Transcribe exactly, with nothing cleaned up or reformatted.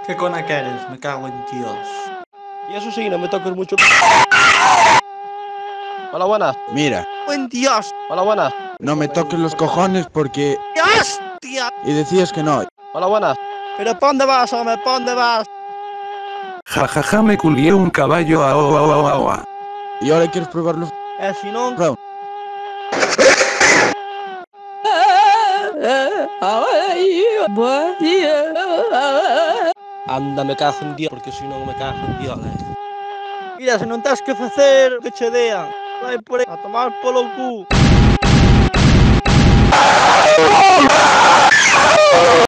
¿Qué cona que eres? Me cago en Dios. Y eso sí, no me toques mucho. Hola, buenas. Mira, Buen Dios. Hola, buenas. no me toques los cojones porque... ¡Dios, tía! Y decías que no. Hola, buenas. ¿Pero pa' dónde vas, hombre? ¿Pa' dónde vas? Jajaja, ja, ja, me culié un caballo a o a o a o. Y ahora quieres probarlo. Eh, si no... Round. Anda, me cago en Dios, porque si no me cago en Dios, eh. Mira, se non tens que facer que che dean. Vai por aí a tomar polo cu.